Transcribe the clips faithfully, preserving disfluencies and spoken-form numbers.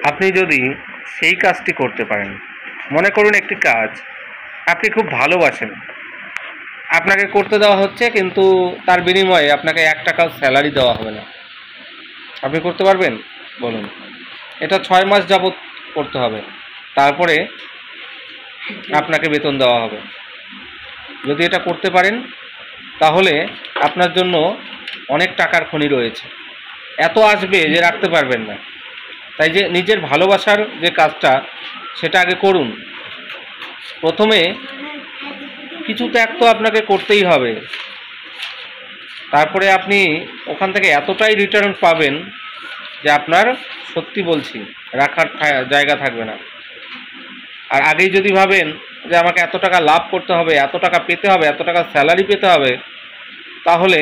আপনি যদি সেই কাজটি করতে পারেন, মনে করুন একটি কাজ আপনি খুব ভালোবাসেন, আপনাকে করতে দেওয়া হচ্ছে কিন্তু তার বিনিময়ে আপনাকে এক টাকাও স্যালারি দেওয়া হবে না, আপনি করতে পারবেন? বলুন। এটা ছয় মাস যাবত করতে হবে, তারপরে আপনাকে বেতন দেওয়া হবে। যদি এটা করতে পারেন তাহলে আপনার জন্য অনেক টাকার খনি রয়েছে, এত আসবে যে রাখতে পারবেন না। তাই যে নিজের ভালোবাসার যে কাজটা সেটা আগে করুন। প্রথমে কিছু ত্যাগ তো আপনাকে করতেই হবে, তারপরে আপনি ওখান থেকে এতটাই রিটার্ন পাবেন যে আপনার, সত্যি বলছি, রাখার জায়গা থাকবে না। আর আগেই যদি ভাবেন যে আমাকে এত টাকা লাভ করতে হবে, এত টাকা পেতে হবে, এত টাকা স্যালারি পেতে হবে, তাহলে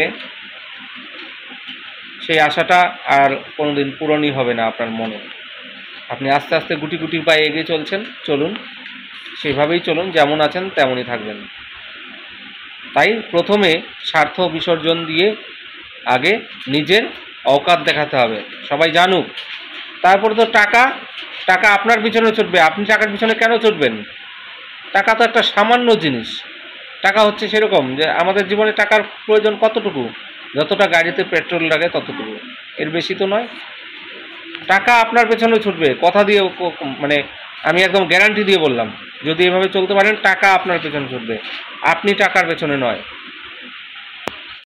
সেই আশাটা আর কোনোদিন পূরণই হবে না আপনার মনে। আপনি আস্তে আস্তে গুটি গুটি পায়ে এগিয়ে চলছেন, চলুন, সেভাবেই চলুন, যেমন আছেন তেমনই থাকবেন। তাই প্রথমে স্বার্থ বিসর্জন দিয়ে আগে নিজের অকাত দেখাতে হবে, সবাই জানুক। তারপরে তো টাকা টাকা আপনার পিছনে ছুটবে। আপনি টাকার পিছনে কেন ছুটবেন? টাকা তো একটা সামান্য জিনিস। টাকা হচ্ছে সেরকম যে আমাদের জীবনে টাকার প্রয়োজন কতটুকু? যতটা গাড়িতে পেট্রোল লাগে ততটুকু, এর বেশি তো নয়। টাকা আপনার পেছনে ছুটবে, কথা দিয়ে, মানে আমি একদম গ্যারান্টি দিয়ে বললাম, যদি এভাবে চলতে পারেন টাকা আপনার পেছনে ছুটবে, আপনি টাকার পেছনে নয়।